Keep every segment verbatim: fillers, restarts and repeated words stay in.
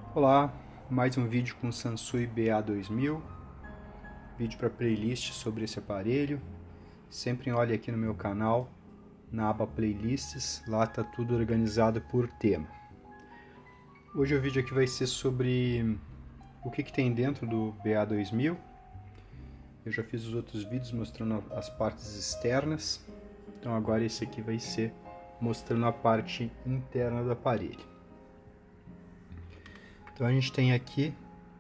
Olá, mais um vídeo com o Sansui B A dois mil, vídeo para playlist sobre esse aparelho. Sempre olhe aqui no meu canal, na aba playlists, lá está tudo organizado por tema. Hoje o vídeo aqui vai ser sobre o que, que tem dentro do B A dois mil. Eu já fiz os outros vídeos mostrando as partes externas, então agora esse aqui vai ser mostrando a parte interna do aparelho. Então a gente tem aqui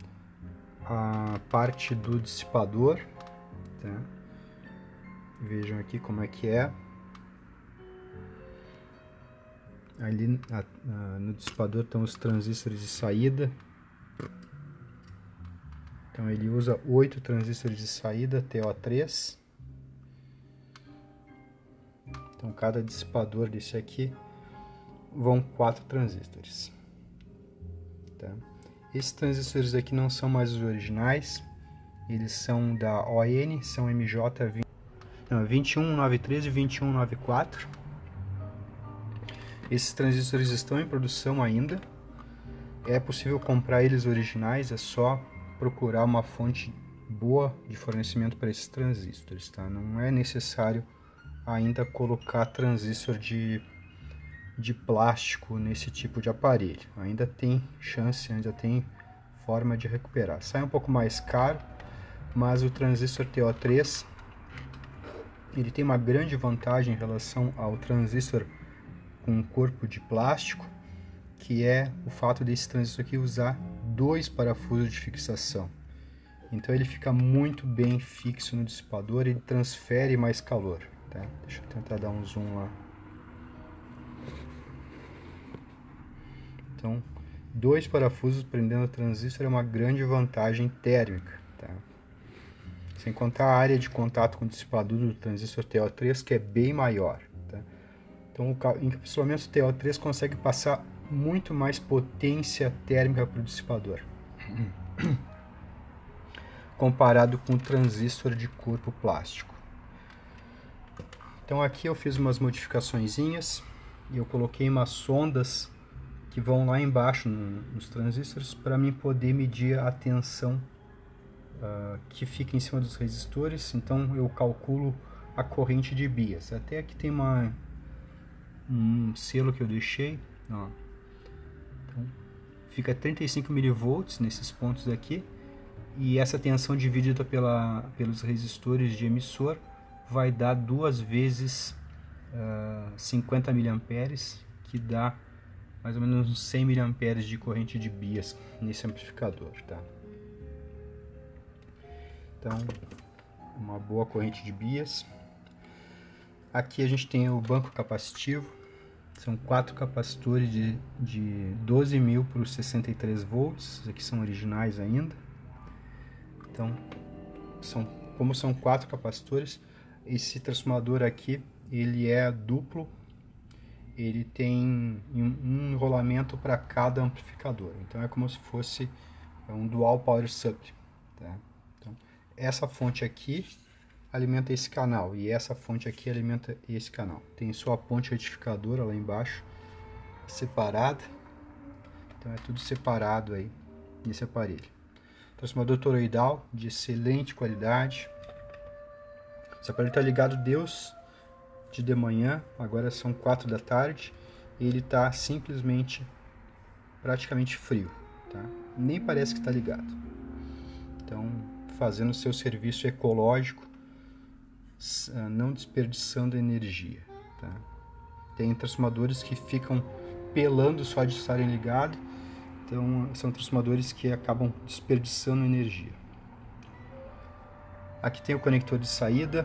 a parte do dissipador, tá? Vejam aqui como é que é. Ali a, a, no dissipador estão os transistores de saída. Então ele usa oito transistores de saída T O três. Então cada dissipador desse aqui vão quatro transistores. Tá? Esses transistores aqui não são mais os originais, eles são da O N, são M J vinte e um noventa e três e vinte e um noventa e quatro. Esses transistores estão em produção ainda, é possível comprar eles originais, é só procurar uma fonte boa de fornecimento para esses transistores, tá? Não é necessário ainda colocar transistor de de plástico nesse tipo de aparelho, ainda tem chance, ainda tem forma de recuperar. Sai um pouco mais caro, mas o transistor T O três ele tem uma grande vantagem em relação ao transistor com corpo de plástico, que é o fato desse transistor aqui usar dois parafusos de fixação. Então ele fica muito bem fixo no dissipador e transfere mais calor, tá? Deixa eu tentar dar um zoom lá. Então, dois parafusos prendendo o transistor é uma grande vantagem térmica, tá? Sem contar a área de contato com o dissipador do transistor T O três, que é bem maior, tá? Então, o encapsulamento T O três consegue passar muito mais potência térmica para o dissipador, comparado com o transistor de corpo plástico. Então, aqui eu fiz umas modificaçõezinhas e eu coloquei umas sondas que vão lá embaixo no, nos transistores para mim poder medir a tensão uh, que fica em cima dos resistores. Então eu calculo a corrente de bias. Até aqui tem uma, um selo que eu deixei, ó. Então, fica trinta e cinco milivolts nesses pontos aqui, e essa tensão dividida pela, pelos resistores de emissor vai dar duas vezes uh, cinquenta miliamperes, que dá mais ou menos uns cem miliamperes de corrente de bias nesse amplificador, tá? Então, uma boa corrente de bias. Aqui a gente tem o banco capacitivo, são quatro capacitores de, de doze mil por sessenta e três volts, esses aqui são originais ainda. Então, são, como são quatro capacitores, esse transformador aqui, ele é duplo. Ele tem um enrolamento para cada amplificador, então é como se fosse um dual power supply, tá? Então, essa fonte aqui alimenta esse canal e essa fonte aqui alimenta esse canal. Tem sua ponte retificadora lá embaixo, separada, então é tudo separado aí nesse aparelho. Transformador toroidal de excelente qualidade. Esse aparelho está ligado Deus de de manhã, agora são quatro da tarde, e ele está simplesmente praticamente frio, tá? Nem parece que está ligado. Então, fazendo seu serviço ecológico, não desperdiçando energia, tá? Tem transformadores que ficam pelando só de estarem ligados, então são transformadores que acabam desperdiçando energia. Aqui tem o conector de saída.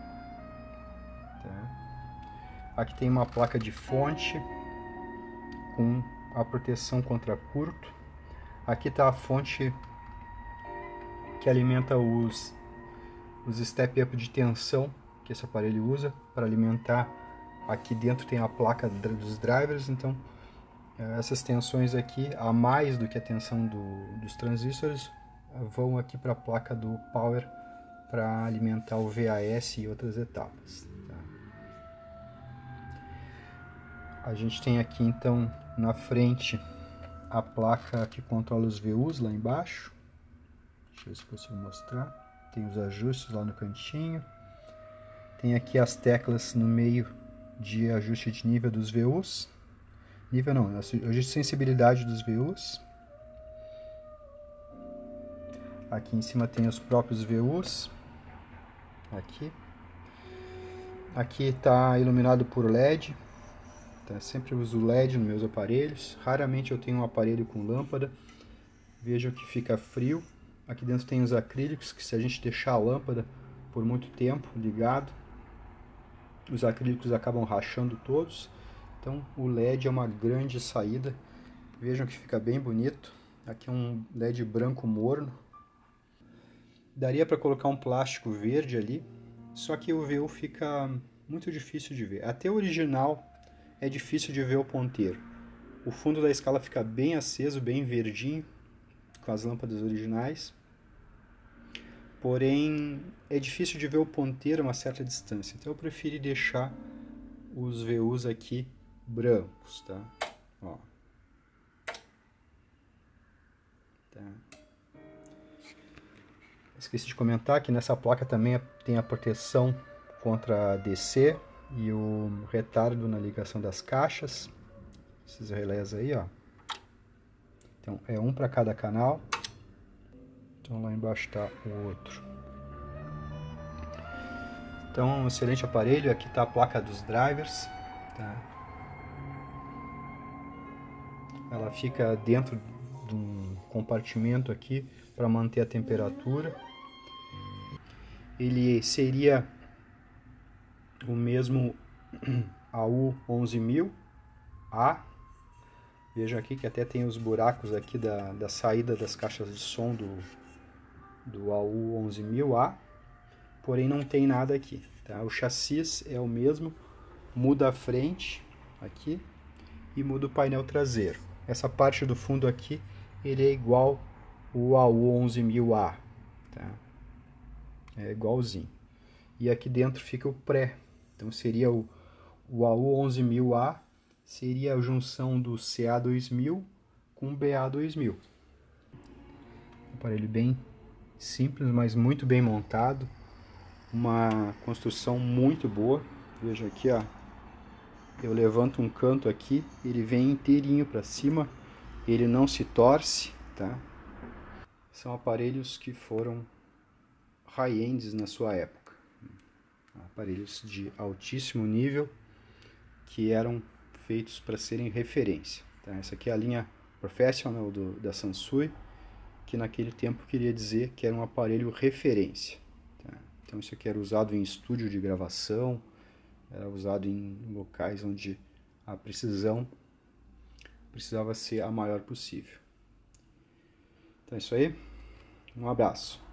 Aqui tem uma placa de fonte com a proteção contra curto. Aqui está a fonte que alimenta os, os step-up de tensão que esse aparelho usa para alimentar. Aqui dentro tem a placa dos drivers, então essas tensões aqui, a mais do que a tensão do, dos transistores, vão aqui para a placa do power para alimentar o V A S e outras etapas. A gente tem aqui então na frente a placa que controla os V Us lá embaixo. Deixa eu ver se consigo mostrar. Tem os ajustes lá no cantinho. Tem aqui as teclas no meio de ajuste de nível dos V Us. Nível não, ajuste de sensibilidade dos V Us. Aqui em cima tem os próprios V Us. Aqui. Aqui está iluminado por L E D. Tá? Sempre uso L E D nos meus aparelhos. Raramente eu tenho um aparelho com lâmpada. Vejam que fica frio. Aqui dentro tem os acrílicos, que se a gente deixar a lâmpada por muito tempo ligado, os acrílicos acabam rachando todos. Então o L E D é uma grande saída. Vejam que fica bem bonito. Aqui é um L E D branco morno. Daria para colocar um plástico verde ali, só que o V U fica muito difícil de ver. Até o original é difícil de ver o ponteiro. O fundo da escala fica bem aceso, bem verdinho, com as lâmpadas originais. Porém, é difícil de ver o ponteiro a uma certa distância. Então eu preferi deixar os V Us aqui brancos, tá? Ó. Tá. Esqueci de comentar que nessa placa também tem a proteção contra D C e o retardo na ligação das caixas. Esses relés aí, ó. Então é um para cada canal. Então lá embaixo está o outro. Então um excelente aparelho. Aqui está a placa dos drivers. Tá? Ela fica dentro de um compartimento aqui para manter a temperatura. Ele seria o mesmo A U onze mil A. Veja aqui que até tem os buracos aqui da, da saída das caixas de som do, do A U onze mil A. Porém não tem nada aqui. Tá? O chassi é o mesmo, muda a frente aqui e muda o painel traseiro. Essa parte do fundo aqui ele é igual o A U onze mil A. Tá? É igualzinho. E aqui dentro fica o pré. Então seria o, o A U onze mil A, seria a junção do C A dois mil com o B A dois mil. Aparelho bem simples, mas muito bem montado. Uma construção muito boa. Veja aqui, ó. Eu levanto um canto aqui, ele vem inteirinho para cima. Ele não se torce, tá? São aparelhos que foram high-ends na sua época. Aparelhos de altíssimo nível que eram feitos para serem referência. Tá? Essa aqui é a linha Professional do, da Sansui, que naquele tempo queria dizer que era um aparelho referência. Tá? Então isso aqui era usado em estúdio de gravação, era usado em locais onde a precisão precisava ser a maior possível. Então é isso aí, um abraço.